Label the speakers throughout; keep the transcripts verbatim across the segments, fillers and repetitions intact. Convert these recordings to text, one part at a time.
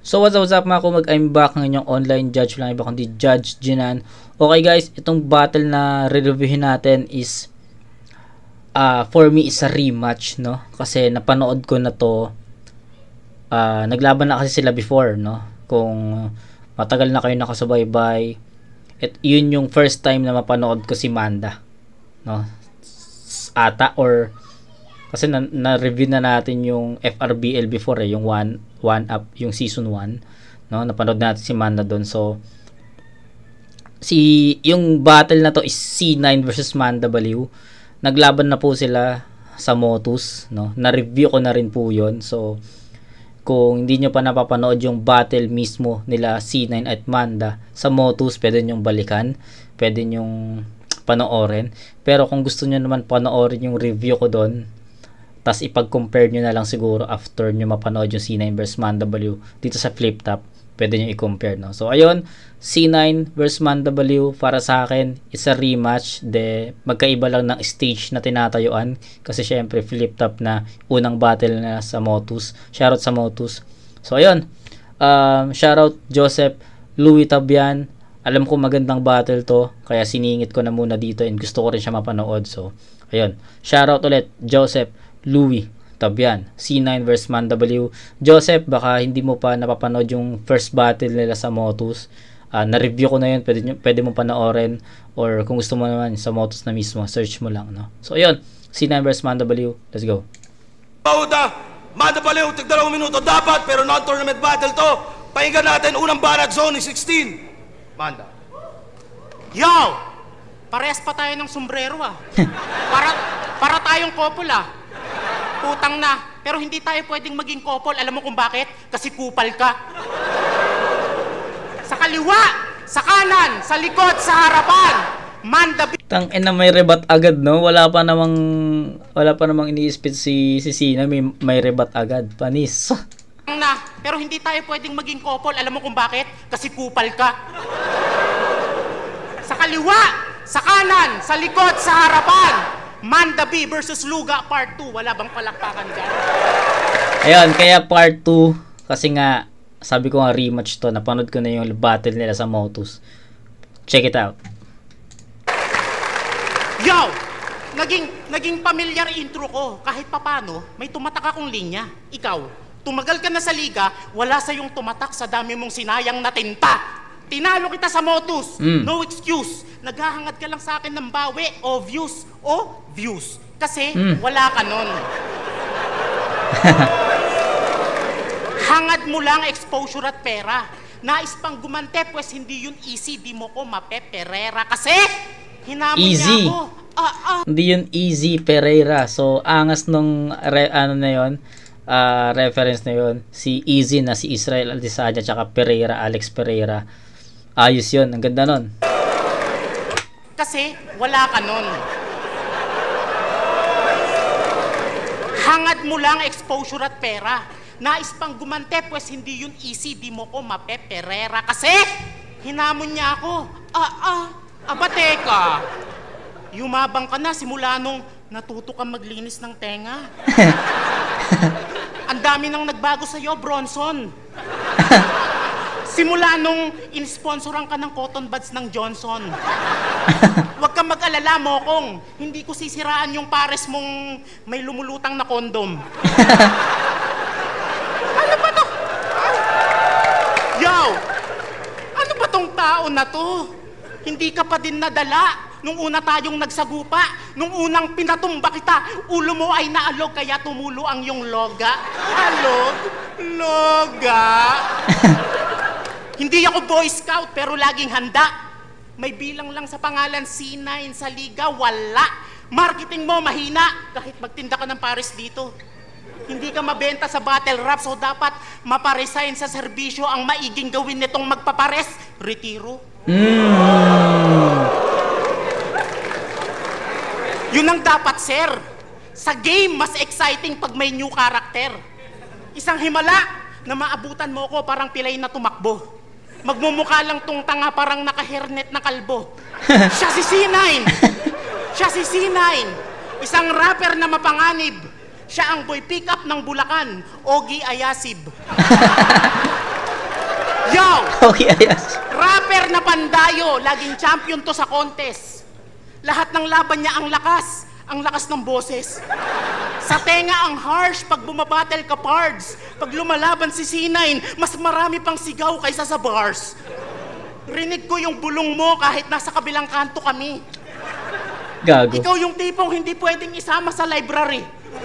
Speaker 1: So what's up, what's up mga kumag, I'm back ng inyong online judge lang iba kundi Judge Jinan. Okay guys, itong battle na re-reviewin natin is uh, for me is a rematch, no? Kasi napanood ko na to, uh, naglaban na kasi sila before, no? Kung matagal na kayo nakasubaybay, at yun yung first time na mapanood ko si Manda, no? Ata or kasi na, na-review na natin yung F R B L before eh, yung one, one up, yung season one, no? Napanood natin si Manda doon. So si yung battle na to is C nine versus Manda Baliw. Naglaban na po sila sa Motus, no? Na-review ko na rin po 'yon. So kung hindi nyo pa napapanood yung battle mismo nila C nine at Manda sa Motus, pwede nyo balikan, pwede nyo panoorin. Pero kung gusto nyo naman panoorin yung review ko doon, tas ipag-compare nyo na lang siguro after nyo mapanood yung C nine versus Manda Baliw dito sa flip top, pwede nyo i-compare, no? So ayun, C nine versus Manda Baliw para sa akin is a rematch. De magkaiba lang ng stage na tinatayuan kasi syempre flip top na unang battle na sa Motus. Shoutout sa Motus. So ayun, um, shoutout Joseph Louis Tabian. Alam ko magandang battle to, kaya siningit ko na muna dito and gusto ko rin siya mapanood. So ayun, shoutout ulit Joseph Louis Tabian, C nine versus Manda Baliw. Joseph, baka hindi mo pa napapanood yung first battle nila sa Motus. Uh, na-review ko na yun, pwede, pwede mo panoorin, or kung gusto mo naman sa Motus na mismo, search mo lang, no? So ayun, C nine versus Manda Baliw, let's go.
Speaker 2: Pauda, Manda Baliw, tig dalawang minuto dapat, pero non-tournament battle to. Pakinggan natin, unang barat zone ni sixteen. Manda.
Speaker 3: Yo! Parehas pa tayo ng sombrero ah. Para, para tayong couple ah. Putang na. Pero hindi tayo pwedeng maging couple. Alam mo kung bakit? Kasi kupal ka. Sa kaliwa, sa kanan, sa likod, sa harapan. Manda B.
Speaker 1: Tang ina, may rebat agad, no? Wala pa namang wala pa namang ini-spit si si Sina, may may rebat agad. Panis.
Speaker 3: Na, pero hindi tayo pwedeng maging couple. Alam mo kung bakit? Kasi kupal ka. Sa kaliwa, sa kanan, sa likod, sa harapan. Manda B versus Luga part two. Wala bang palakpakan dyan?
Speaker 1: Ayun, kaya part two. Kasi nga, sabi ko nga rematch to. Napanood ko na yung battle nila sa Motus. Check it out.
Speaker 3: Yo! Naging, naging pamilyar intro ko. Kahit papano, may tumatak akong linya. Ikaw, tumagal ka na sa liga, wala sa yung tumatak sa dami mong sinayang na tinta. Tinalo kita sa Motus. Mm. No excuse. Naghahangad ka lang sa akin ng bawi o views o views. Kasi mm. wala ka nun. Hangad mo lang exposure at pera. Nais pang gumante, pues hindi yun easy. Di mo ko mapeperera. Kasi hinamon niya ako. Ah, ah.
Speaker 1: Hindi yun easy, Pereira. So, angas nung re, ano na yun, uh, reference na yun. Si Easy na si Israel Aldisanya tsaka Pereira, Alex Pereira. Ayos yun, ang ganda nun.
Speaker 3: Kasi wala ka nun. Hangad mo lang exposure at pera. Nais pang gumante, pues hindi yun easy. Di mo ko mapeperera. Kasi hinamon niya ako. Ah, ah, aba teka. Yumabang ka na simula nung natuto kang maglinis ng tenga. Ang dami nang nagbago sa'yo, Bronson. Simula nung in-sponsoran ka ng cotton buds ng Johnson. Huwag kang mag-alala, Mokong. Hindi ko sisiraan yung pares mong may lumulutang na kondom. Ano ba to? Yo! Ano ba tong tao na to? Hindi ka pa din nadala. Nung una tayong nagsagupa, nung unang pinatumba kita, ulo mo ay naalog kaya tumulo ang iyong loga. Alog? Loga? Hindi ako Boy Scout pero laging handa. May bilang lang sa pangalan C nine sa liga, wala. Marketing mo mahina kahit magtinda ka ng pares dito. Hindi ka mabenta sa battle rap so dapat maparesign sa serbisyo. Ang maiging gawin nitong magpapares, retiro.
Speaker 1: Mm.
Speaker 3: Yun ang dapat, sir. Sa game, mas exciting pag may new character. Isang himala na maabutan mo ko parang pilay na tumakbo. Magmumukha lang tong tanga parang naka-hairnet na kalbo. Siya si C nine. Siya si C nine. Isang rapper na mapanganib. Siya ang boy pick-up ng Bulacan, Ogie Ayasib. Yo!
Speaker 1: Okay, ayos.
Speaker 3: Rapper na Pandayo, laging champion to sa contest. Lahat ng laban niya ang lakas, ang lakas ng boses. Sa tenga ang harsh pag bumabattle ka pards. Pag lumalaban si C nine, mas marami pang sigaw kaysa sa bars. Rinig ko yung bulong mo kahit nasa kabilang kanto kami.
Speaker 1: Gago.
Speaker 3: Ikaw yung tipong hindi pwedeng isama sa library.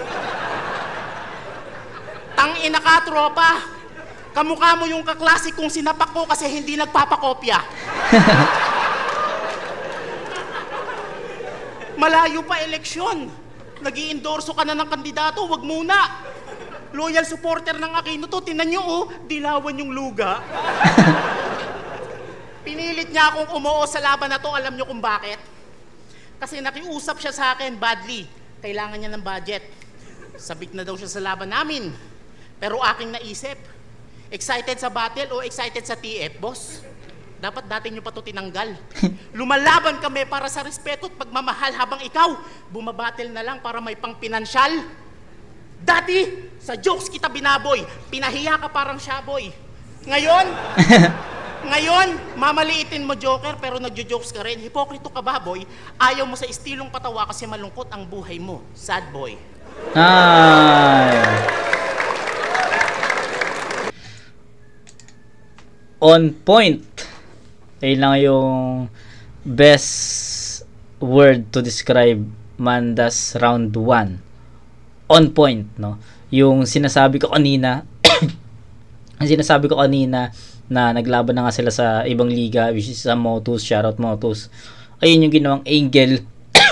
Speaker 3: Tangina ka, tropa. Kamukha mo yung kaklase kong sinapak ko kasi hindi nagpapakopya. Malayo pa eleksyon. Nag-i-endorso ka na ng kandidato, wag muna. Loyal supporter ng Aquino to, tinan nyo oh, dilawan yung luga. Pinilit niya akong umuo sa laban na to, alam nyo kung bakit? Kasi nakiusap siya sa akin badly. Kailangan niya ng budget. Sabik na daw siya sa laban namin. Pero aking naisip, excited sa battle o excited sa T F, boss? Dapat dati nyo pa ito tinanggal. Lumalaban kami para sa respeto at pagmamahal habang ikaw, bumabattle na lang para may pang pinansyal. Dati, sa jokes kita binaboy, pinahiya ka parang shaboy. Ngayon, ngayon, mamaliitin mo joker pero nagjo-jokes ka rin. Hipokrito ka ba, boy? Ayaw mo sa estilong patawa kasi malungkot ang buhay mo. Sad boy.
Speaker 1: Ay. On point. Ayun lang yung best word to describe Manda's round one. On point, no? Yung sinasabi ko kanina, ang sinasabi ko kanina na naglaban na nga sila sa ibang liga, which is sa Motus, shoutout Motus. Ayun yung ginawang angle.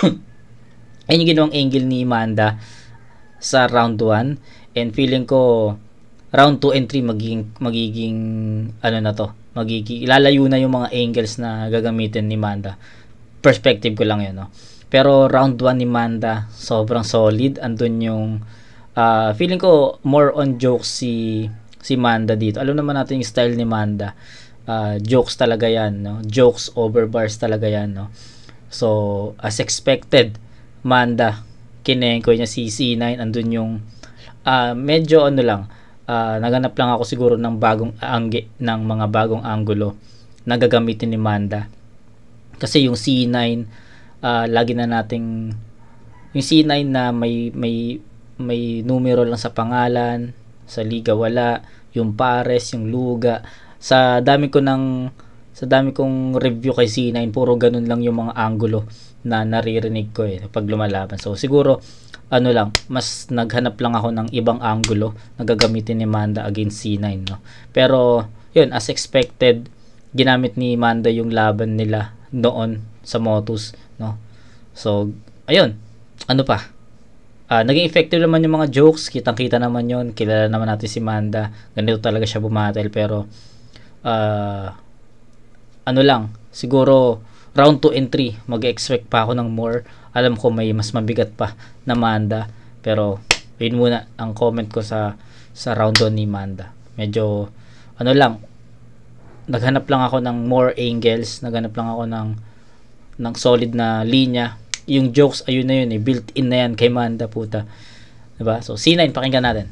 Speaker 1: Ayun yung ginawang angle ni Manda sa round one. And feeling ko round two and three magiging magiging ano na to, magiging ilalayo na yung mga angles na gagamitin ni Manda. Perspective ko lang yun, no. Pero round one ni Manda sobrang solid. Andun yung uh, feeling ko more on jokes si si Manda dito. Alam naman natin yung style ni Manda. Uh, jokes talaga yan, no. Jokes over bars talaga yan, no. So as expected, Manda kinengko niya si C nine. Andun yung uh, medyo ano lang, Uh, naganap lang ako siguro ng bagong angge, ng mga bagong anggulo na gagamitin ni Manda. Kasi yung C nine, uh, lagi na nating yung C nine na may may may numero lang sa pangalan, sa liga wala, yung pares, yung luga. Sa dami ko ng sa dami kong review kay C nine, puro ganun lang yung mga anggulo na naririnig ko eh pag lumalaban. So siguro ano lang, mas naghanap lang ako ng ibang angulo na gagamitin ni Manda against C nine, no. Pero yun, as expected, ginamit ni Manda yung laban nila noon sa Motus, no. So ayun, ano pa, uh, naging effective naman yung mga jokes, kitang-kita naman yun, kilala naman natin si Manda, ganito talaga siya bumatel. Pero uh, ano lang, siguro round two and three mag-expect pa ako ng more. Alam ko may mas mabigat pa na Manda, pero yun muna ang comment ko sa sa round one ni Manda. Medyo ano lang, naghanap lang ako ng more angles, naghanap lang ako ng ng solid na linya. Yung jokes ayun na yun eh, built in na yan kay Manda, puta. Diba? So C nine, pakinggan natin.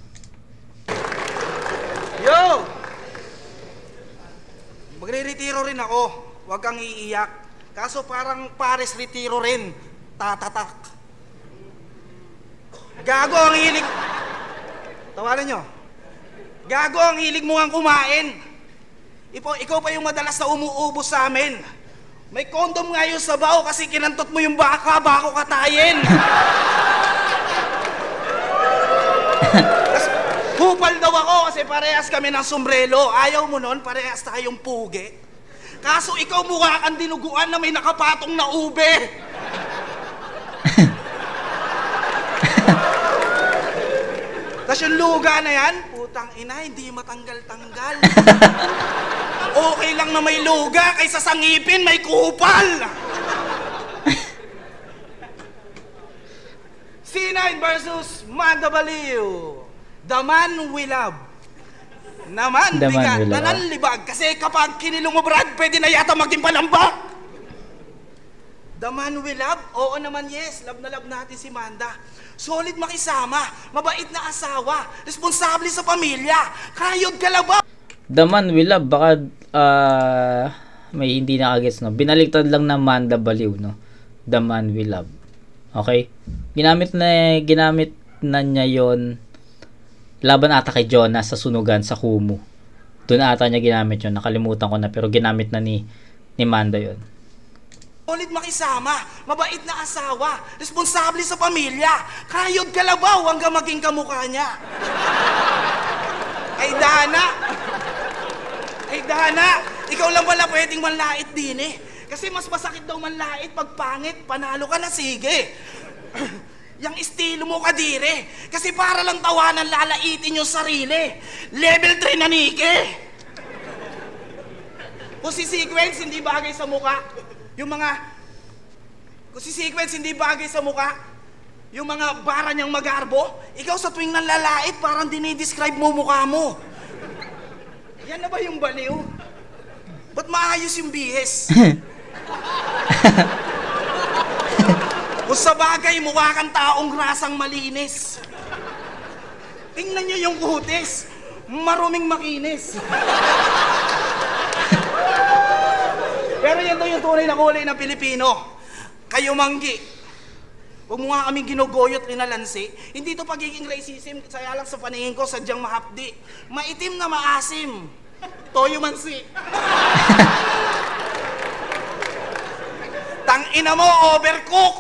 Speaker 4: Yo! Magre-retiro rin ako. Huwag kang iiyak. Kaso parang pares retiro rin. Tatatak. Gago ang hilig. Tawanan nyo. Gago ang hilig mo ang kumain. Ipo, ikaw pa yung madalas na umuubos sa amin. May kondom nga yung sabaw kasi kinantot mo yung baka bako katayin. Tas, hupal daw ako kasi parehas kami ng sombrero. Ayaw mo nun, parehas tayong pugi. Kaso ikaw mukha kang dinuguan na may nakapatong na ube. Tas yung luga na yan, putang ina, hindi matanggal-tanggal. Okay lang na may luga kaysa sa ngipin may kupal. C nine versus Manda Baliw. The man we love. Naman,
Speaker 1: The
Speaker 4: bigat,
Speaker 1: man
Speaker 4: nananlibag. Kasi kapag kinilong mo, Brad, pwede na yata maging palambak. The man we love? Oo naman, yes. Love na love natin si Manda. Solid makisama, mabait na asawa, responsable sa pamilya, kayod kalabaw.
Speaker 1: The Man We Love, baka uh, may hindi nakagets, no? Binaliktad lang na Manda Baliw, no? The Man We Love. Okay? Ginamit na, ginamit na niya yon laban ata kay Jonas sa sunugan sa Kumu. Doon ata niya ginamit yon. Nakalimutan ko na, pero ginamit na ni, ni Manda yon.
Speaker 4: Solid makisama, mabait na asawa, responsable sa pamilya, kayod kalabaw hanggang maging kamukha niya. Ay Dana, ay Dana, ikaw lang pala pwedeng manlait din eh. Kasi mas masakit daw manlait pag pangit, panalo ka na sige. Yang estilo mo kadire, kasi para lang tawanan lalaitin yung sarili. Level three na nike. Kung si Sequence hindi bagay sa mukha, yung mga, kung si Sequence hindi bagay sa mukha, yung mga bara niyang magarbo, ikaw sa tuwing nanlalait, parang dinidescribe mo mukha mo. Yan na ba yung baliw? Ba't maayos yung bihis? Kung sa bagay, mukha kang taong rasang malinis. Tingnan niyo yung kutis, maruming makinis. Pero yan daw yung tunay na kulay ng Pilipino. Kayo manggi, huwag mo nga kaming ginugoyot linalansi. Hindi to pagiging racism, kaya lang sa paningin ko sadyang mahapdi. Maitim na maasim. Toyo mansi. Tangina mo, overcook.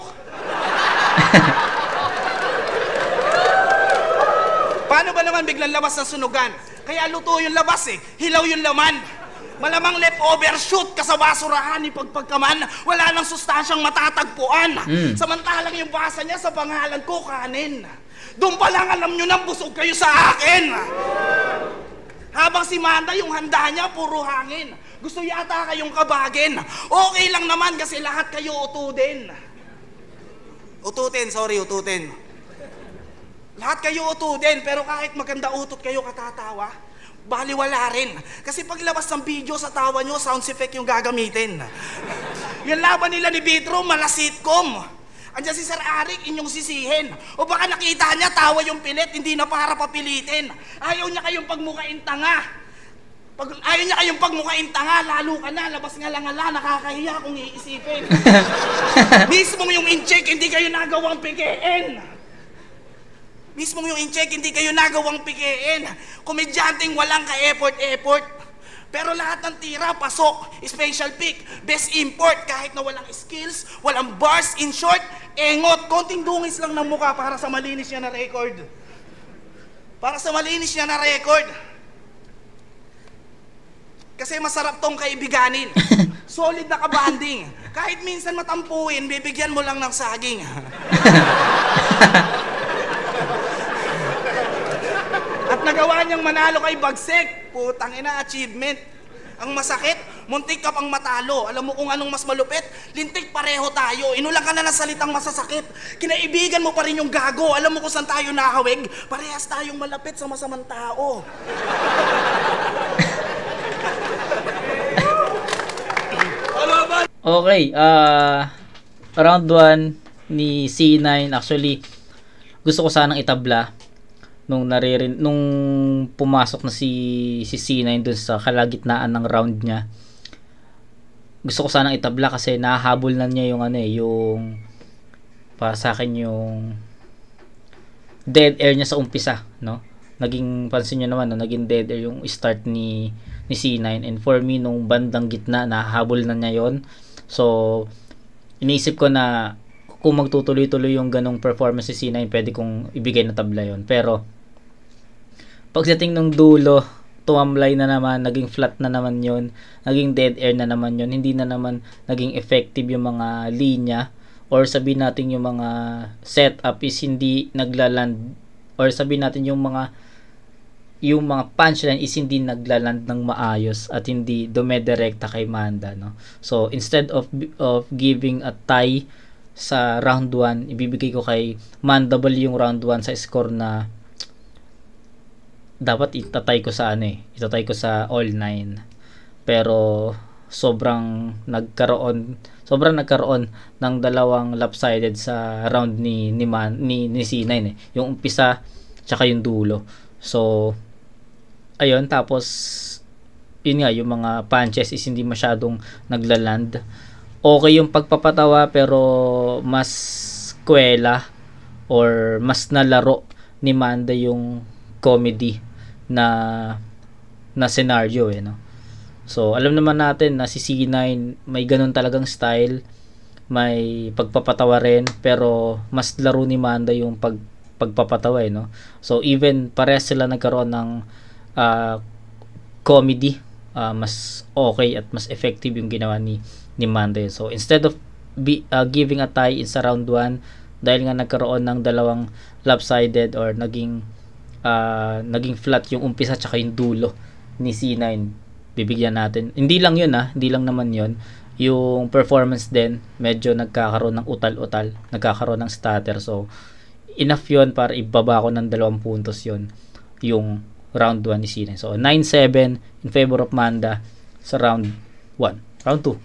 Speaker 4: Paano ba naman biglang labas ng sunugan? Kaya luto yung labas eh, hilaw yung laman. Malamang leftover shoot ka sa basurahan ni pagpagkaman, wala nang sustansyang matatagpuan.
Speaker 1: Mm.
Speaker 4: Samantalang yung basa niya sa pangalan ko kanin. Doon pa lang alam nyo nang busog kayo sa akin. Habang si Manda yung handa niya puro hangin. Gusto yata kayong kabagin. Okay lang naman kasi lahat kayo utudin. Ututin, sorry, ututin. Lahat kayo utudin, pero kahit maganda utot kayo katatawa, baliwala rin. Kasi paglabas ng video sa tawa nyo, sound effect yung gagamitin. Yung laban nila ni Bitro, mala sitcom. Andiyan si Sir Arik, inyong sisihin. O baka nakita niya, tawa yung pilit, hindi na para papilitin. Ayaw niya kayong pagmukain tanga. Pag, ayaw niya kayong pagmukain tanga, lalo ka na, labas nga lang ala, nakakahiya kung iisipin. Mismong yung in-check, hindi kayo nagawang pikiin. Mismong yung in-check, hindi kayo nagawang pikiin. Komedyanteng walang ka-effort-effort. Pero lahat ng tira, pasok, special pick, best import, kahit na walang skills, walang bars, in short, engot, konting dungis lang ng mukha para sa malinis niya na record. Para sa malinis niya na record. Kasi masarap tong kaibiganin. Solid na kabanding. Kahit minsan matampuin, bibigyan mo lang ng saging. At nagawa niyang manalo kay Bagsek. Putang ina, achievement. Ang masakit, muntik ka pang matalo. Alam mo kung anong mas malupit? Lintik pareho tayo. Inulang ka na ng salitang masasakit. Kinaibigan mo pa rin yung gago. Alam mo kung saan tayo nakawig? Parehas tayong malapit sa masamang tao.
Speaker 1: Okay, uh, round one ni C nine. Actually, gusto ko sanang itabla nung naririn nung pumasok na si si C nine dun sa kalagitnaan ng round niya. Gusto ko sanang itabla kasi nahahabol na niya yung ano eh, yung para sa akin yung dead air niya sa umpisa, no? Naging pansin niyo naman, no? Naging dead air yung start ni ni C nine, and for me nung bandang gitna nahahabol na niya yon. So iniisip ko na kung magtutuloy-tuloy yung ganong performance si C nine, pwede kong ibigay na tabla yon. Pero pagdating ng dulo, tumamlay na naman, naging flat na naman yon, naging dead air na naman yon, hindi na naman naging effective yung mga linya, or sabihin natin yung mga setup is hindi naglaland, or sabihin natin yung mga yung mga punchline is hindi naglaland ng maayos at hindi dumedirekta kay Manda, no? So instead of of giving a tie sa round one, ibibigay ko kay Manda Baliw yung round one sa score na dapat itatay ko sa ano eh, itatay ko sa all nine. Pero sobrang nagkaroon, sobrang nagkaroon ng dalawang lopsided sa round ni ni, Man, ni, ni C nine eh. Yung umpisa tsaka yung dulo. So ayun, tapos yun nga, yung mga punches is hindi masyadong naglaland. Okay yung pagpapatawa pero mas kwela or mas nalaro ni Manda yung comedy na na scenario eh, no? So alam naman natin na si C nine may ganun talagang style, may pagpapatawa rin, pero mas laro ni Manda yung pag pagpapatawa eh, no? So even parehas sila nagkaroon ng uh, comedy, uh, mas okay at mas effective yung ginawa ni ni Manda. So instead of be, uh, giving a tie in sa round one, dahil nga nagkaroon ng dalawang lopsided or naging uh, naging flat yung umpisa tsaka yung dulo ni C nine, bibigyan natin. Hindi lang yun ah, hindi lang naman yun. Yung performance din, medyo nagkakaroon ng utal-utal, nagkakaroon ng stutter. So enough yun para ibaba ko ng dalawang puntos yun, yung round one ni C nine. So nine seven in favor of Manda sa round one. Round two.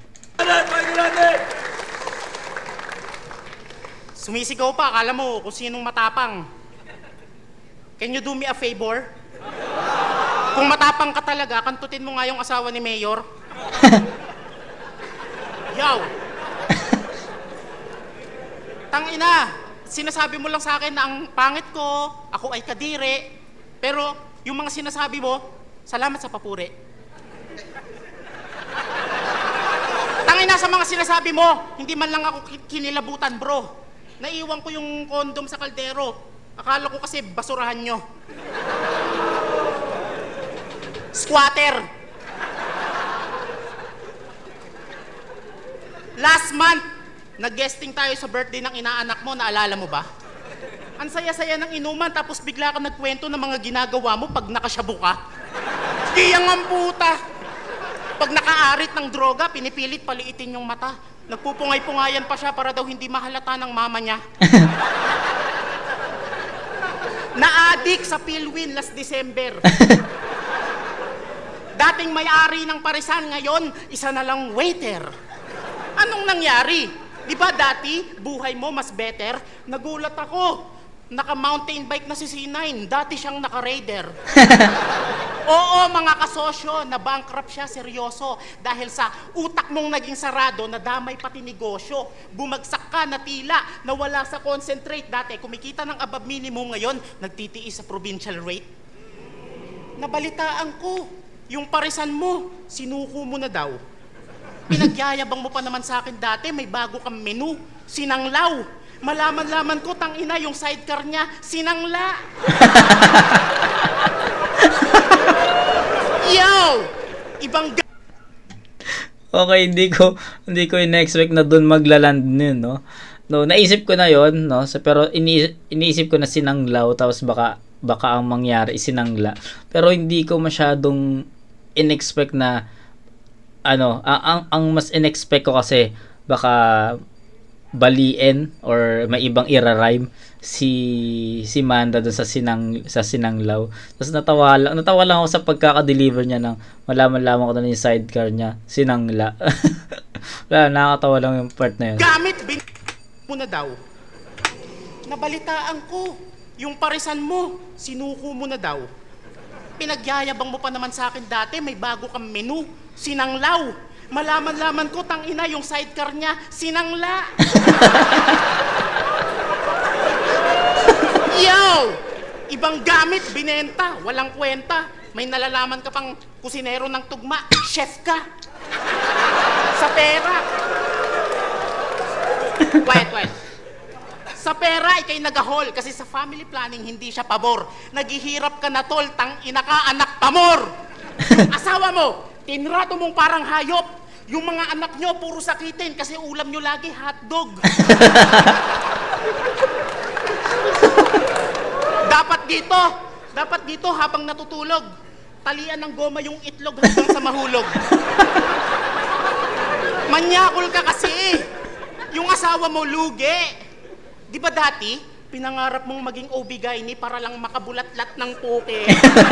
Speaker 3: Sumisigaw pa, akala mo kung sinong matapang. Can you do me a favor? Kung matapang ka talaga, kantutin mo nga yung asawa ni Mayor. Yaw! Tangina, sinasabi mo lang sa akin na ang pangit ko, ako ay kadire, pero yung mga sinasabi mo, salamat sa papuri. Tangina, sa mga sinasabi mo, hindi man lang ako kinilabutan, bro. Naiwan ko yung kondom sa kaldero. Akala ko kasi basurahan nyo. Squatter. Last month, nag-guesting tayo sa birthday ng inaanak mo. Naalala mo ba? Ang saya-saya ng inuman, tapos bigla ka nagkwento ng mga ginagawa mo pag nakasyabu ka. Kiyang ang puta. Pag nakaarit ng droga, pinipilit paliitin yung mata. Nagpupungay-pungayan pa siya para daw hindi mahalata ng mama niya. Na-addict sa Pilwin last December. Dating may-ari ng parisan, ngayon, isa na lang waiter. Anong nangyari? Di ba dati, buhay mo mas better? Nagulat ako. Naka-mountain bike na si C nine. Dati siyang naka-raider. Oo, mga kasosyo, na-bankrupt siya, seryoso. Dahil sa utak mong naging sarado, nadamay pati negosyo. Bumagsak ka, natila, nawala sa concentrate. Dati, kumikita ng above minimum, ngayon, nagtitiis sa provincial rate. Nabalitaan ko, yung parisan mo, sinuko mo na daw. Pinagyayabang mo pa naman sa akin dati, may bago kang menu, sinanglaw. Malaman-laman ko, tangina, yung sidecar niya, sinangla. Yo! Ibang g-
Speaker 1: Okay, hindi ko hindi ko in-expect na doon maglaland nun, no. No, naisip ko na 'yon, no. So, pero ini iniisip ko na sinanglaw, tapos baka baka ang mangyari sinangla. Pero hindi ko masyadong in-expect na ano, ang ang, ang mas in-expect ko kasi baka baliin or may ibang ira-rhyme si si Manda doon sa sinang sa sinanglaw. Tapos natawa lang, natawa lang ako sa pagkaka-deliver niya ng malaman-laman ko na yung sidecar niya, sinangla. Wala, nakakatawa lang yung part na yun.
Speaker 3: Gamit bin mo na daw. Nabalitaan ko, yung parisan mo, sinuko mo na daw. Pinagyayabang mo pa naman sa akin dati, may bago kang menu, sinanglaw. Malaman-laman ko, tangina, yung sidecar niya, sinangla. Yo! Ibang gamit, binenta, walang kwenta. May nalalaman ka pang kusinero ng tugma, chef ka. Sa pera. Wait, wait. Sa pera, ikay nagahol kasi sa family planning hindi siya pabor. Naghihirap ka na tol, tangina ka, anak pamor. Yung asawa mo, tinrato mong parang hayop. Yung mga anak nyo, puro sakitin kasi ulam nyo lagi hotdog. Dapat dito, dapat dito habang natutulog, talian ng goma yung itlog hanggang sa mahulog. Manyakol ka kasi eh. Yung asawa mo, lugi. Di ba dati, pinangarap mong maging O B-gyne para lang makabulat-lat ng puke?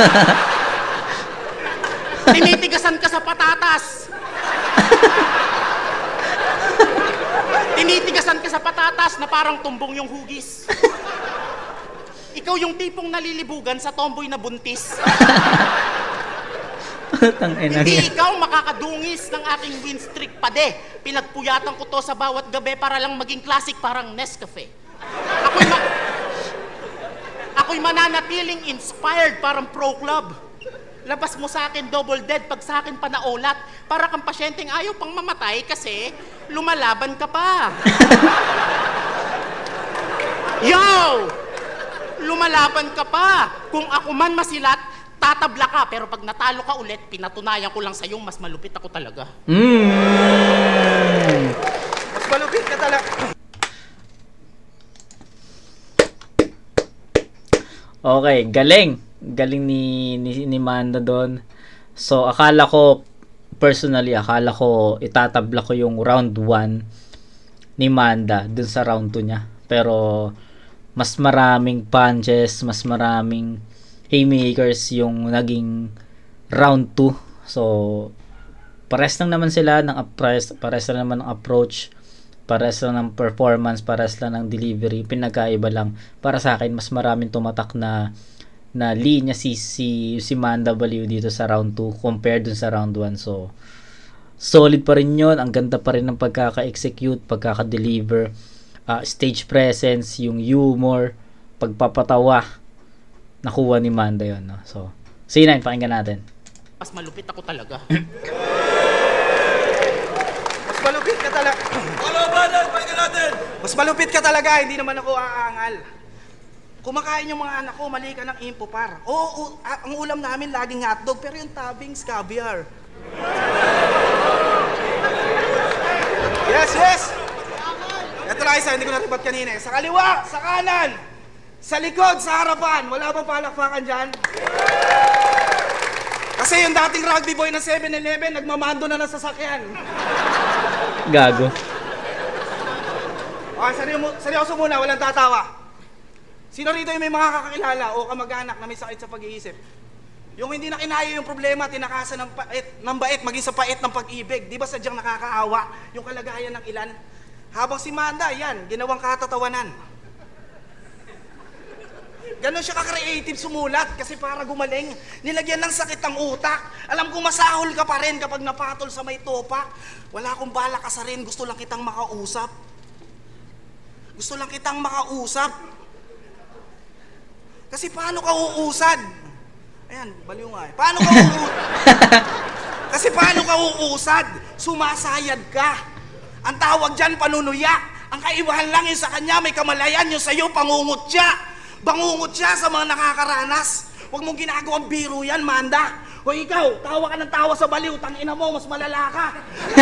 Speaker 3: Tinitigasan ka sa patatas. Tinitigasan ka sa patatas na parang tumbong yung hugis. Ikaw yung tipong nalilibugan sa tomboy na buntis.
Speaker 1: Tangina
Speaker 3: Hindi
Speaker 1: niya.
Speaker 3: ikaw makakadungis ng aking win streak pade. Pinagpuyatan ko to sa bawat gabi para lang maging classic parang Nescafe. Ako'y ma... Ako'y mananatiling inspired parang pro club. Labas mo sa akin double dead pag sa akin panaulat. Para kang pasyenteng ayaw pang mamatay kasi lumalaban ka pa. Yo! Lumalaban ka pa. Kung ako man masilat, tatabla ka. Pero pag natalo ka ulit, pinatunayan ko lang sa'yo, mas malupit ako talaga.
Speaker 1: Mm.
Speaker 4: Mas malupit ka talaga.
Speaker 1: Okay, galing. Galing ni, ni, ni Manda doon. So, akala ko, personally, akala ko, itatabla ko yung round one ni Manda dun sa round two niya. Pero, mas maraming punches, mas maraming haymakers yung naging round two. So, pares lang naman sila ng pares, pares lang naman ng approach, pares lang ng performance, pares lang ng delivery. Pinagkaiba lang. Para sa akin, mas maraming tumatak na na linya si, si, si Manda Baliw dito sa round two compared dun sa round one. So, solid pa rin yun. Ang ganda pa rin ng pagkaka-execute, pagkaka-deliver, uh, stage presence, yung humor, pagpapatawa, nakuha ni Manda yun. No? So, C nine, pakinggan natin.
Speaker 3: Mas malupit ako talaga.
Speaker 4: Mas malupit ka talaga.
Speaker 2: Kalabanan, pakinggan natin!
Speaker 4: Mas malupit ka talaga, hindi naman ako aangal. Kumakain yung mga anak ko, mali ka ng impopar. Oo, u- a- ang ulam namin laging hotdog, pero yung toppings, caviar. Yes, yes! Ito lang isa, hindi ko naribat kanina. Sa kaliwa, sa kanan, sa likod, sa harapan. Wala bang palakpakan dyan? Kasi yung dating rugby boy ng seven eleven, nagmamando na ng sasakyan.
Speaker 1: Gago.
Speaker 4: Okay, seryoso, seryoso muna, walang tatawa. Sino rito yung may mga kakakilala o kamag-anak na may sakit sa pag-iisip? Yung hindi na kinaya yung problema, tinakasan ng, pait, ng bait, maging sa pait ng pag-ibig. Di ba sadyang nakakaawa yung kalagayan ng ilan? Habang si Manda, yan, ginawang katatawanan. Ganon siya ka-creative sumulat kasi para gumaling, nilagyan ng sakit ang utak. Alam ko masahol ka pa rin kapag napatol sa may topak. Wala akong balak ka sa rin, gusto lang kitang makausap. Gusto lang kitang makausap. Kasi paano ka uusad? Ayan, baliw nga eh. Paano ka uusad? Kasi paano ka uusad? Sumasayad ka. Ang tawag dyan, panunuya. Ang kaibahan lang yung sa kanya, may kamalayan, yung sa'yo, pangungot siya. Bangungot siya sa mga nakakaranas. Huwag mong ginagawang biro yan, Manda. O ikaw, tawa ka ng tawa sa baliw, tangina mo, mas malala ka.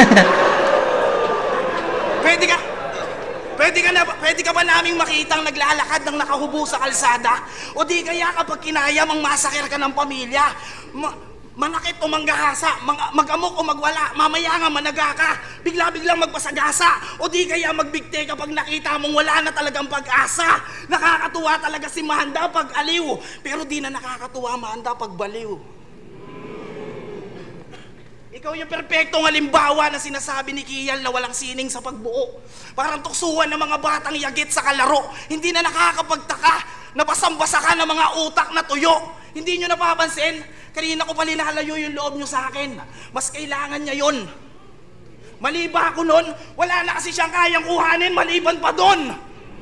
Speaker 4: Pwede ka, pwede ka, na, pwede ka ba naming makitang naglalakad ng nakahubo sa kalsada? O di kaya kapag kinayam ang masakir ka ng pamilya, ma manakit o manggahasa, mag-amok o magwala, mamaya nga managa ka, bigla-biglang magpasagasa, o di kaya magbigte kapag nakita mong wala na talagang pag-asa. Nakakatuwa talaga si Manda pag aliw, pero di na nakakatuwa Manda pag baliw. Ikaw yung perpektong halimbawa na sinasabi ni Kial na walang sining sa pagbuo. Parang tuksuhan ng mga batang yagit sa kalaro. Hindi na nakakapagtaka. Nabasang-basa ka ng mga utak na tuyo. Hindi nyo napapansin? Kanina ko pa linalayo yung loob nyo sa akin. Mas kailangan niya yun. Mali ba ako nun? Wala na kasi siyang kayang kuhanin maliban pa dun.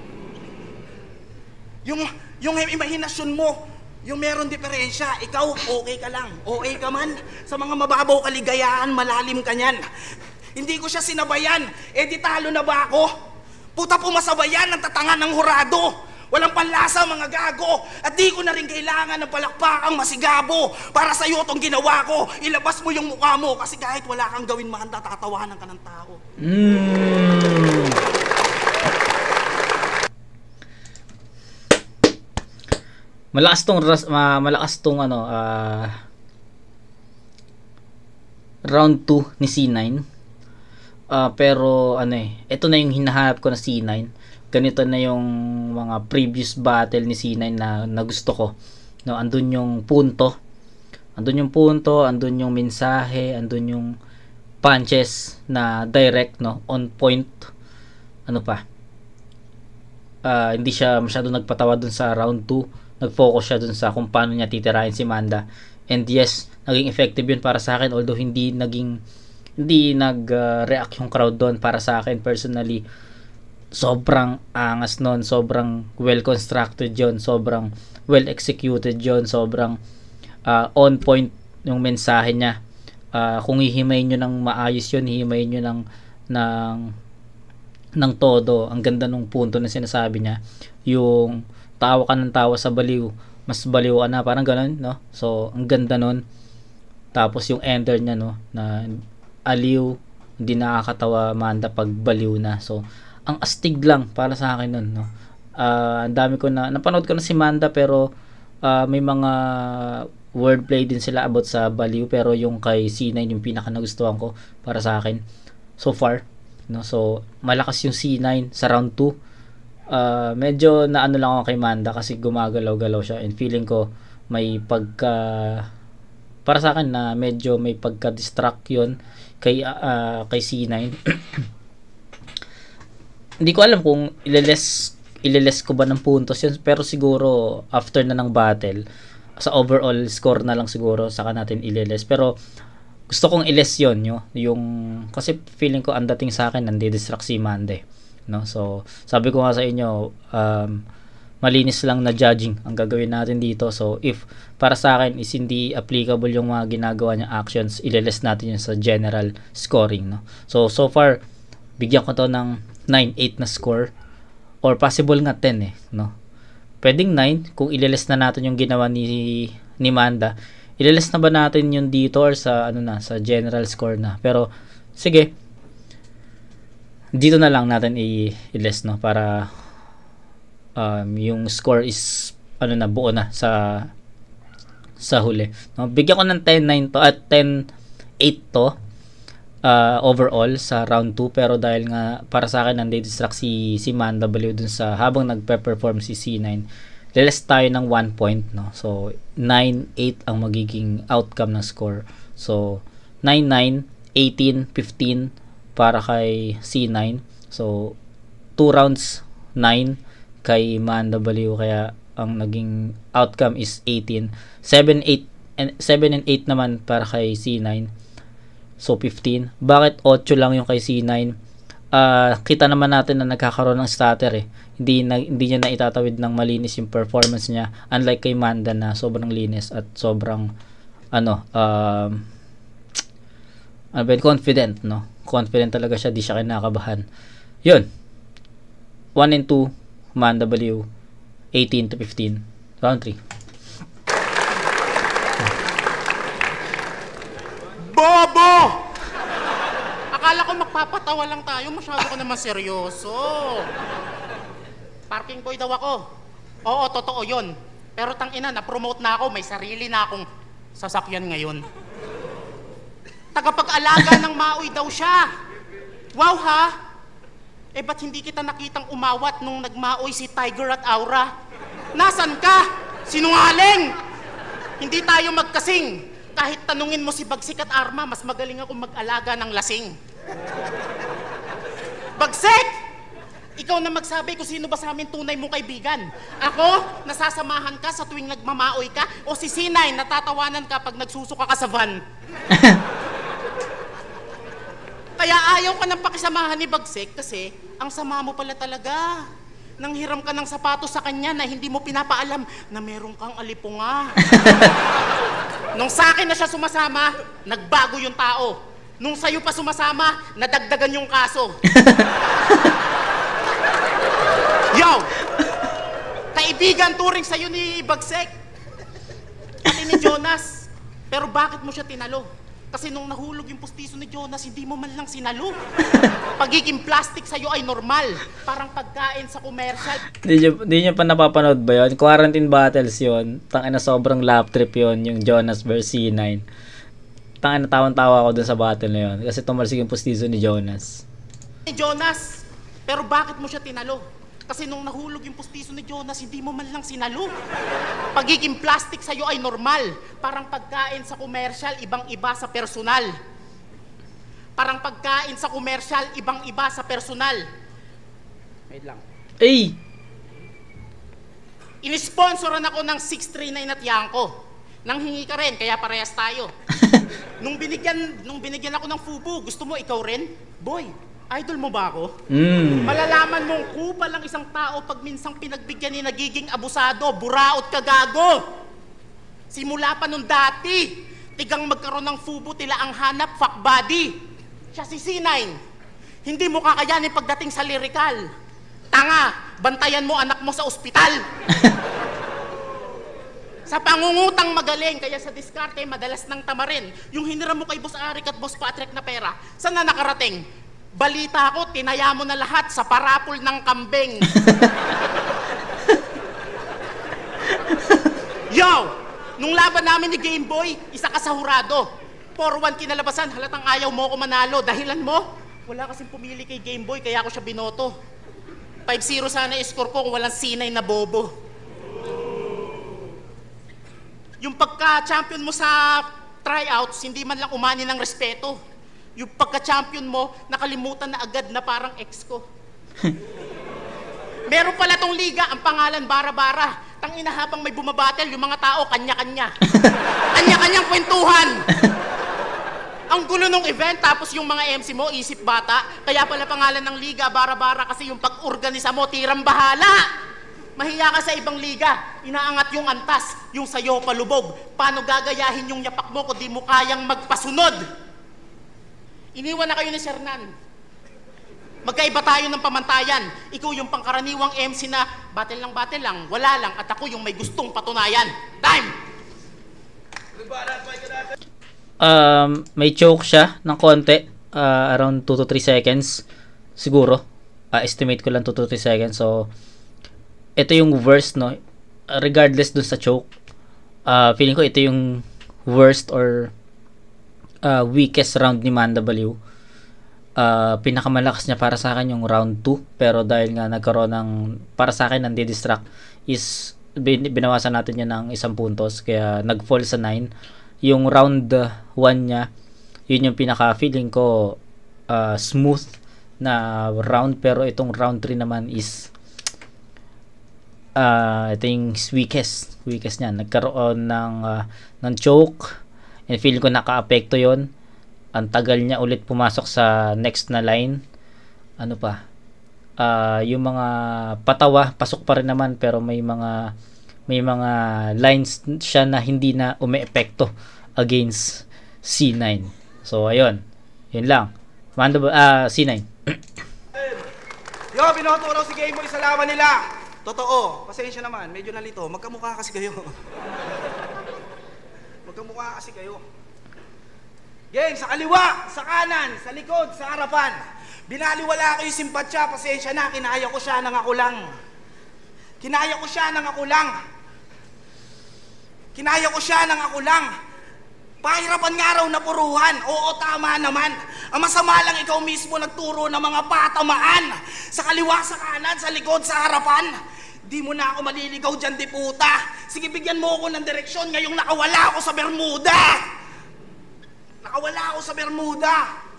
Speaker 4: Yung, yung imahinasyon mo, yung meron diferensya, ikaw okay ka lang. Okay ka man. Sa mga mababaw kaligayahan, malalim ka niyan. Hindi ko siya sinabayan. Eh di talo na ba ako? Puta pumasabayan ng tatangan ng hurado. Walang panlasa mga gago. At di ko na rin kailangan ng palakpakang masigabo. Para sa'yo itong ginawa ko. Ilabas mo yung mukha mo. Kasi kahit wala kang gawin Manda, tatawanan ka ng tao.
Speaker 1: Mm. Malakas tong ras, ma, malakas tong ano uh, round two ni C nine. Uh, pero ano eh, ito na yung hinahanap ko na C nine. Ganito na yung mga previous battle ni C nine na, na gusto ko. No, andun yung punto. Andun yung punto, andun yung mensahe, andun yung punches na direct, no, on point. Ano pa? Uh, hindi siya masyado nagpatawa dun sa round two. Nag-focus siya dun sa kung paano niya titirahin si Manda. And yes, naging effective yun para sa akin, although hindi naging hindi nag-react uh, yung crowd doon. Para sa akin personally, sobrang angas nun, sobrang well constructed yon, sobrang well executed yon, sobrang uh, on point yung mensahe niya. Uh, kung hihimayin nyo ng maayos yun, hihimayin nyo ng ng ng todo, ang ganda nung punto na sinasabi niya, yung tawa ka ng tawa sa baliw, mas baliw ka na, parang ganun, no? So ang ganda nun. Tapos yung ender niya, no, na aliw, hindi nakakatawa Manda pag baliw na. So ang astig lang para sa akin nun, no. Uh, ang dami ko na napanood ko na si Manda, pero uh, may mga wordplay din sila about sa baliw, pero yung kay C nine yung pinaka nagustuhan ko para sa akin so far, no. So malakas yung C nine sa round two. Uh, medyo na ano lang ako kay Manda kasi gumagalaw-galaw siya, and feeling ko may pagka, para sa akin na medyo may pagka-distract yun kay uh, kay C nine. Hindi ko alam kung ileles ileles ko ba ng puntos yun, pero siguro after na ng battle, sa overall score na lang siguro saka natin ileles. Pero gusto kong iles yun, yo, yung kasi feeling ko ang dating sa akin nandi-distract si Manda, no. So sabi ko nga sa inyo, um, malinis lang na judging ang gagawin natin dito. So if para sa akin is hindi applicable yung mga ginagawa niyang actions, ileles natin yun sa general scoring, no. So so far bigyan ko to ng nine eight na score, or possible nga ten, eh, no. Pwedeng nine kung ileles na natin yung ginawa ni ni Manda. Ileles na ba natin yun dito or sa ano na, sa general score na. Pero sige, dito na lang natin i-iles, no, para um, yung score is ano na, buo na sa sa huli, no. Bigyan ko ng ten nine to at ten eight to uh, overall sa round two, pero dahil nga para sa akin nandi-distract si si Manda baliw dun sa habang nagpe-perform si C nine, liles tayo ng one point, no. So nine eight ang magiging outcome ng score. So nine nine, eighteen fifteen para kay C nine. So two rounds nine kay Manda baliw, kaya ang naging outcome is eighteen. seven eight and seven and eight naman para kay C nine. So fifteen. Bakit eight lang yung kay C nine? Uh, kita naman natin na nagkakaroon ng stutter, eh. Hindi na, hindi niya na itatawid ng malinis yung performance niya, unlike kay Manda na sobrang linis at sobrang ano, um, ano ba, confident, no. Confident talaga siya, di siya kinakabahan. Yun. one and two Manda baliw, eighteen to fifteen. Round three.
Speaker 3: Bobo! Akala ko magpapatawa lang tayo, masyado ko naman seryoso. Parking boy daw ako. Oo, totoo yun. Pero tangina, na-promote na ako, may sarili na akong sasakyan ngayon. Tagapag-alaga ng maoy daw siya. Wow ha? Eh ba't hindi kita nakitang umawat nung nagmaoy si Tiger at Aura? Nasaan ka? Sinungaling! Hindi tayo magkasing. Kahit tanungin mo si Bagsik at Arma, mas magaling akong mag-alaga ng lasing. Bagsik! Ikaw na magsabi kung sino ba sa amin tunay mong kaibigan. Ako, nasasamahan ka sa tuwing nagmamaoy ka, o si C nine, natatawanan ka pag nagsusuka ka sa van. Kaya ayaw ka ng pakisamahan ni Bagsik kasi ang sama mo pala talaga. Nanghiram ka ng sapatos sa kanya na hindi mo pinapaalam na meron kang alipunga. Nung sa akin na siya sumasama, nagbago yung tao. Nung sa'yo pa sumasama, nadagdagan yung kaso. Yo! Kaibigan turing sa'yo ni Bagsik. Pati ni Jonas. Pero bakit mo siya tinalo? Kasi nung nahulog yung pustiso ni Jonas, hindi mo man lang sinalo. Pagiging plastic sa'yo ay normal. Parang pagkain sa commercial.
Speaker 1: Hindi nyo, di nyo pa napapanood ba yun? Quarantine Battles yun. Tangina, sobrang lap trip yun, yung Jonas versus C nine. Tangina, tawan-tawa ako dun sa battle na yun. Kasi tumalsik yung pustiso ni Jonas.
Speaker 3: Ni Jonas, pero bakit mo siya tinalo? Kasi nung nahulog yung pustiso ni Jonas, hindi mo man lang sinalo. Pagiging plastic sa'yo ay normal. Parang pagkain sa commercial, ibang-iba sa personal. Parang pagkain sa commercial, ibang-iba sa personal. Wait lang.
Speaker 1: Ay!
Speaker 3: Inisponsoran ako ng six three nine at Yanko. Nanghingi ka rin, kaya parehas tayo. nung binigyan nung binigyan ako ng fubu, gusto mo ikaw rin? Boy, idol mo ba ako?
Speaker 1: Mm.
Speaker 3: Malalaman mong kupal lang isang tao pag minsang pinagbigyan ni nagiging abusado, buraot ka gago. Simula pa nung dati, tigang magkaroon ng fubu tila ang hanap fuck body. Siya si C nine. Hindi mo kakayanin pagdating sa lyrical. Tanga, bantayan mo anak mo sa ospital. Sa pangungutang magaling, kaya sa diskarte, madalas nang tamarin. Yung hiniram mo kay Boss Arik at Boss Patrick na pera, saan na nakarating? Balita ko, tinaya mo na lahat sa parapol ng kambing. Yo! Nung laban namin ni Game Boy, isa ka sa hurado. four one kinalabasan, halatang ayaw mo ko manalo. Dahilan mo? Wala kasing pumili kay Game Boy, kaya ako siya binoto. five zero sana score ko kung walang C nine na bobo. Yung pagka-champion mo sa tryouts, hindi man lang umani ng respeto. Yung pagka-champion mo, nakalimutan na agad na parang ex ko. Meron pala tong liga, ang pangalan Bara-Bara. Tangina habang may bumabattle, yung mga tao, kanya-kanya. Kanya-kanyang kwentuhan. Ang gulo nung event, tapos yung mga M C mo, isip bata. Kaya pala pangalan ng liga, Bara-Bara, kasi yung pag-organisa mo, tirang bahala. Mahiya ka sa ibang liga, inaangat yung antas, yung sayo palubog. Paano gagayahin yung yapak mo kung di mo kayang magpasunod? Iniwan na kayo ni Sir Nan. Magkaiba tayo ng pamantayan. Ikaw yung pangkaraniwang M C na battle lang, battle lang, wala lang. At ako yung may gustong patunayan. Time!
Speaker 1: Um, may choke siya ng konti. Uh, around two to three seconds. Siguro. Uh, estimate ko lang two to three seconds. So, ito yung worst, no? Regardless dun sa choke, uh, feeling ko ito yung worst or uh, weakest round ni Man W. Uh, pinakamalakas niya para sa akin yung round two, pero dahil nga nagkaroon ng, para sa akin, nandi-distract is bin, binawasan natin yun ng isang puntos, kaya nag-fall sa nine. Yung round one niya, yun yung pinaka-feeling ko uh, smooth na round, pero itong round three naman is Uh, ito yung weakest weakest niya. Nagkaroon ng uh, ng choke, and feel ko naka-apekto yon. Ang tagal niya ulit pumasok sa next na line. Ano pa, uh, yung mga patawa pasok pa rin naman, pero may mga may mga lines siya na hindi na umeepekto against C nine. So ayun, yun lang. Manda uh, C nine.
Speaker 4: Yo, binoto raw si Game Boy sa laban nila. Totoo, pasensya naman, medyo nalito. Magkamukha kasi kayo. Magkamukha kasi kayo. Gang, sa kaliwa, sa kanan, sa likod, sa harapan. Binaliwala ko yung simpatsya, pasensya na, kinaya ko siya ng ako lang. Kinaya ko siya ng ako lang. Kinaya ko siya ng ako lang. Pahirapan nga raw na puruhan. Oo, tama naman. Ang masama lang ikaw mismo nagturo ng mga patamaan. Sa kaliwa, sa kanan, sa likod, sa harapan. Di mo na ako maliligaw dyan, di puta. Sige, bigyan mo ako ng direksyon. Ngayong nakawala ako sa Bermuda. Nakawala ako sa Bermuda.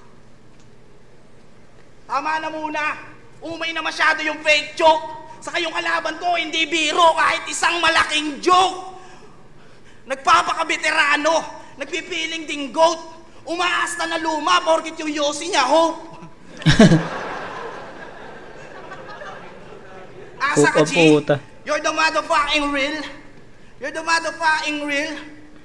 Speaker 4: Tama na muna. Umay na masyado yung fake joke. Saka yung kalaban ko, hindi biro kahit isang malaking joke. Nagpapakabeterano. Nagpipiling ding goat. Umaasta na luma porkit yung yosi niya, hope. Asa ka, G. You're the motherfucking real. You're the motherfucking real.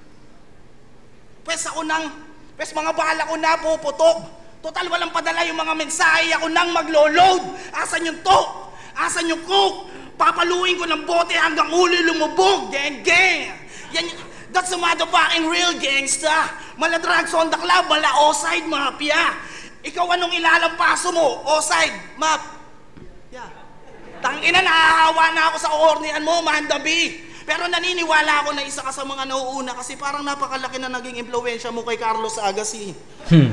Speaker 4: Pwes ako nang, pwes mga bala ko na puputok. Total walang padala yung mga mensahe, ako nang maglo-load. Asan yung to? Asan yung coke? Papaluin ko ng bote hanggang ulo lumubog. Gang, gang. Yan, that's the motherfucking real gangsta. Mala drugs on the club, mala offside mafia. Ikaw anong ilalampaso mo? Offside, map. Yeah. Tangina, nahahawa na ako sa ornian mo, Mandabi. Pero naniniwala ako na isa ka sa mga nauuna kasi parang napakalaki na naging impluwensya mo kay Carlos Agassi. Hmm.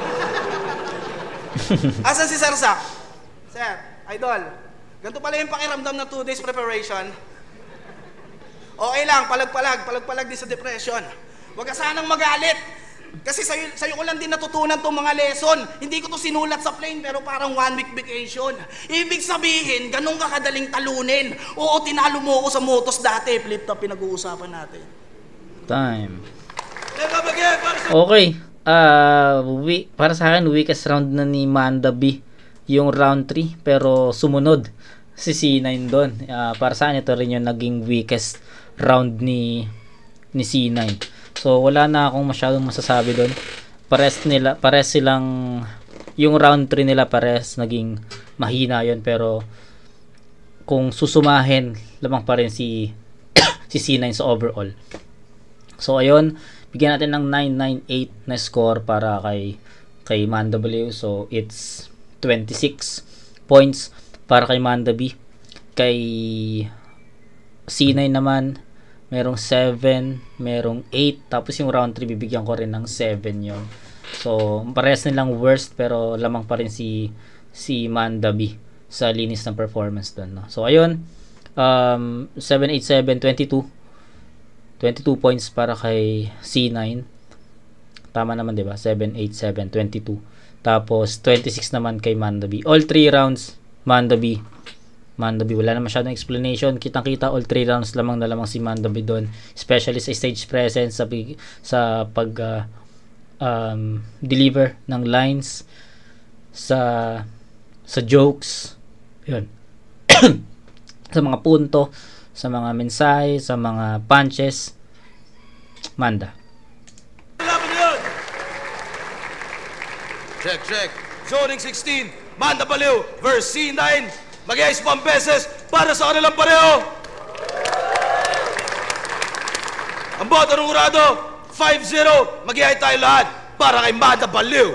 Speaker 4: Asan si Sir Zach? Sir, idol, ganito pala yung pakiramdam na two days preparation. Okay lang, palag-palag, palag-palag din sa depression. Huwag ka sanang magalit. Kasi sa'yo, sa'yo ko lang din natutunan itong mga lesson. Hindi ko to sinulat sa plane pero parang one week vacation. Ibig sabihin, ganun ka kadaling talunin. Oo, tinalo mo ako sa motos dati. Flip top pinag-uusapan natin.
Speaker 1: time.
Speaker 2: Never again para sa...
Speaker 1: Okay. Uh, we, para sa akin, weakest round na ni Manda B yung round three, pero sumunod si C nine doon. Uh, para sa akin, ito rin yung naging weakest round ni ni C nine. So, wala na akong masyadong masasabi doon. Pares nila, pares silang, yung round three nila pares naging mahina yon, pero kung susumahin, lamang pa rin si si C nine sa overall. So, ayun, bigyan natin ng nine nine eight na score para kay kay Manda W. So, it's twenty-six points para kay Manda B. Kay C nine naman, merong seven, merong eight, tapos yung round three bibigyan ko rin ng seven yon. So, parehas nilang worst, pero lamang pa rin si si Manda B sa linis ng performance doon, no? So, ayun, um, seven eight seven, twenty-two twenty-two points para kay C nine. Tama naman, diba? seven eight seven, twenty-two. Tapos, twenty-six naman kay Manda B. All three rounds, Manda B. Manda B, wala na masyadong explanation. Kitang-kita, all three rounds lamang na lamang si Manda B doon. Especially sa stage presence, sa, sa pag uh, um, deliver ng lines, sa sa jokes, yun. Sa mga punto, sa mga mensahe, sa mga punches, Manda.
Speaker 2: Check, check. Zoning sixteen, Manda Baliw versus C nine. Mag-ice pang beses para sa kanilang pareho. Ang boto ng urado, five zero. Mag-iay tayo lahat para kay Manda Baliw.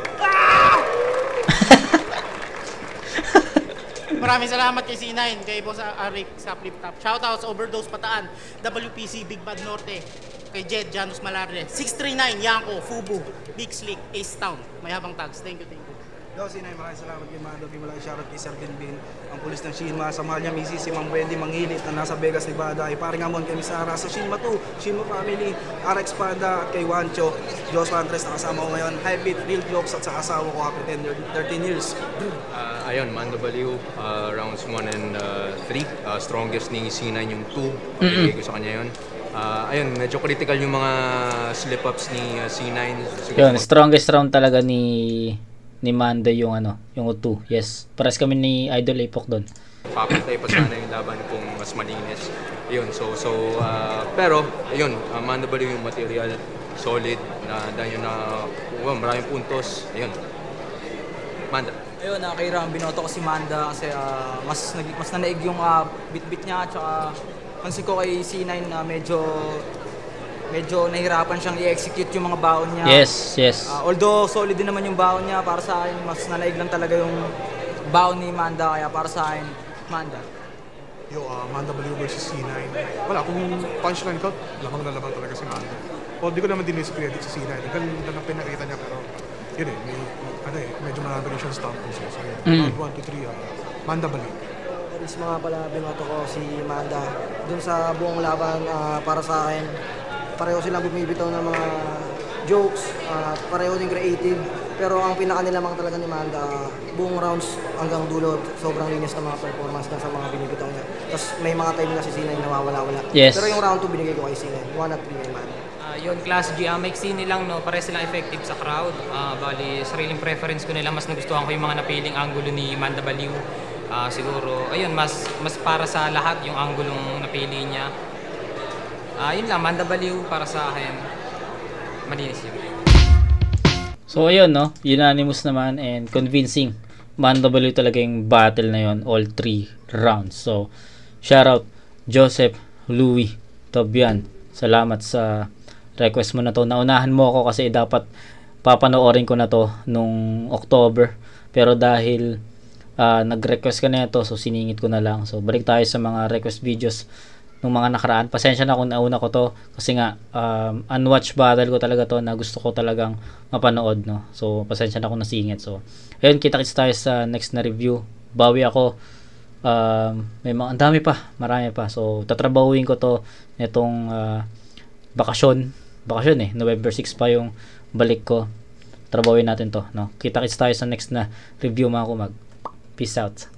Speaker 3: Maraming salamat kay C nine, kay Boss Arik sa Flip Top. Shoutouts, Overdose Pataan, W P C, Big Bad Norte, kay Jed, Janus Malarde, six three nine, Yanko, Fubu, Big Slick, Ace Town. May habang tags. Thank you, thank you.
Speaker 4: Yo, C nine, maraming salamat kay Manda B. Maraming shoutout kay Sir Dinbin, ang pulis ng Shinma, sa mahal niya misis, si Ma'am Wendy Manghilit na nasa Vegas, Nevada, ay paring amon kay Miss Sara sa Shinma two, Shinma Family, R X Panda, kay Wancho, Joshua Andres na kasama ko ngayon, High Beat, Real Jokes, at sa asawa ko, happy thirteen years.
Speaker 5: Uh, ayun, Manda Baliw, uh, rounds one and three, uh, strongest ni C nine yung two, pagkigay ko sa kanya yun. Uh, ayun, medyo critical yung mga slip-ups ni uh, C nine.
Speaker 1: Yun, strongest round talaga ni ni Manda yung ano, yung two. Yes. Pares kami ni Idol Apok doon.
Speaker 5: Papantay pa sana yung laban kung mas malinis. Yun, so so uh, pero ayun, uh, Manda Baliw yung material solid na dahil yun na well, maraming puntos. Ayun. Manda.
Speaker 6: Ayun, uh, kay Ram, binoto ko si Manda kasi uh, mas mas nanaig yung uh, bit-bit niya, tsaka pansin ko kay C nine na uh, medyo medyo nahirapan siyang i-execute yung mga baon niya.
Speaker 1: Yes, yes.
Speaker 6: Uh, although solid din naman yung baon niya, para sa akin mas nalaig lang talaga yung baon ni Manda, kaya para sa akin, Manda.
Speaker 7: Yo, uh, Manda Baliw versus C nine. Wala, kung punchline count, lamang na lamang talaga si Manda. O, di ko naman din discredit si C nine. Ganda ng pinakita niya, pero yun eh, may, ano eh, medyo marami rin siyang stomp puso. So, yun,
Speaker 1: Mm.
Speaker 7: round one, two, three, uh, Manda Baliw.
Speaker 8: Is mga pala binoto ko si Manda. Dun sa buong laban, uh, para sa akin, pareho silang bumibitaw ng mga jokes, uh, pareho din creative. Pero ang pinaka nilamang talaga ni Manda, uh, buong rounds hanggang dulo, sobrang linis ng mga performance na sa mga binibitaw niya. Tapos may mga time na si C nine nawawala-wala.
Speaker 1: Yes.
Speaker 8: Pero yung round two binigay ko kay C nine, one at three kay Manda.
Speaker 9: Uh, yun, Class G, uh, maiksi nilang, no, pare silang effective sa crowd. Uh, bali, sariling preference ko nila, mas nagustuhan ko yung mga napiling angulo ni Manda Baliw. Uh, siguro, ayun, mas mas para sa lahat yung anggulong napili niya. Uh, yun lang, Manda Baliw para sa akin, malinis yun.
Speaker 1: So ayun, no, unanimous naman and convincing. Manda Baliw talaga yung battle na yon, all three rounds. So shoutout Joseph, Louie, Tobian, salamat sa request mo na to. Naunahan mo ako kasi dapat papanoorin ko na to nung October, pero dahil uh, nag-request ka na ito, so siningit ko na lang. So balik tayo sa mga request videos nung mga nakaraan. Pasensya na kung nauna ko to kasi nga um, unwatched battle ko talaga to na gusto ko talagang mapanood, no. So pasensya na kung nasingit. So ayun, kita-kits tayo sa next na review. Bawi ako. Um, may mga, ang dami pa, marami pa. So tatrabahuin ko to nitong uh, bakasyon. Bakasyon eh, November six pa yung balik ko. Trabahuin natin to, no. Kita-kits tayo sa next na review, mga kumag. Peace out.